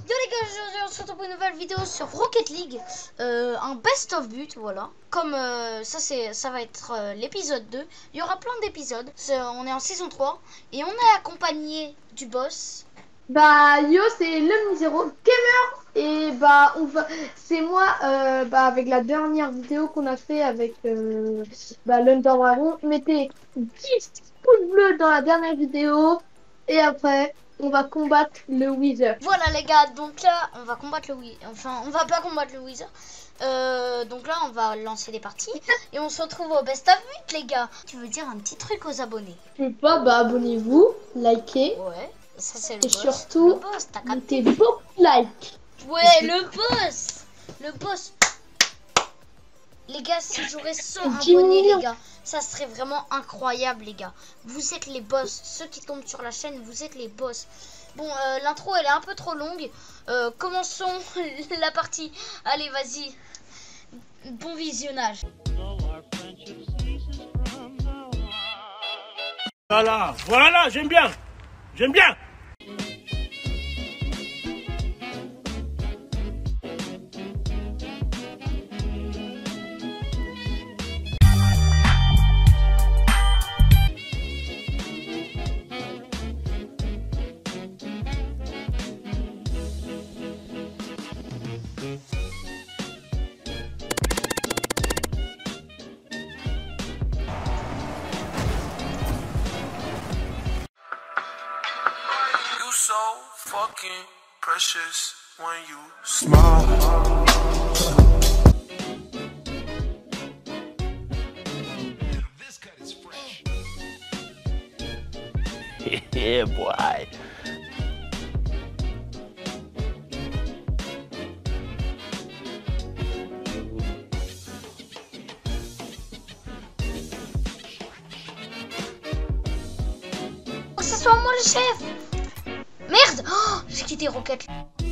Yo les gars, aujourd'hui on se retrouve pour une nouvelle vidéo sur Rocket League, un best of but, voilà. Comme ça va être l'épisode 2. Il y aura plein d'épisodes. On est en saison 3 et on est accompagné du boss. Bah yo, c'est le Misero Gamer et bah c'est moi avec la dernière vidéo qu'on a fait avec l'Under Dragon. Mettez 10 pouces bleus dans la dernière vidéo et après on va combattre le Wither. Voilà les gars, donc là on va combattre le Wither. Enfin on va pas combattre le Wither. Donc là on va lancer des parties et on se retrouve au best of but les gars. Tu veux dire un petit truc aux abonnés? Je sais pas, bah abonnez-vous, likez. Ouais, ça c'est le Et boss. surtout, Le boss, t'as capté? mettez beaucoup de likes. Ouais, le boss. Le boss. Les gars, si j'aurais 100 abonnés, les gars, ça serait vraiment incroyable, les gars. Vous êtes les boss. Ceux qui tombent sur la chaîne, vous êtes les boss. Bon, l'intro, elle est un peu trop longue. Commençons la partie. Allez, vas-y. Bon visionnage. Voilà, j'aime bien. J'aime bien. So fucking precious when you smile. This cut is fresh. Yeah, boy. Faut que ce soit moi le chef. Merde, oh, j'ai quitté Rocket.